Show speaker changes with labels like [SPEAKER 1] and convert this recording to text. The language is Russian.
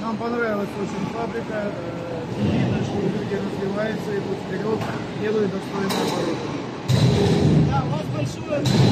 [SPEAKER 1] Нам понравилась очень фабрика. Видно, что люди развиваются, идут вперед, делают достойное оборудование.
[SPEAKER 2] Да, у вас большое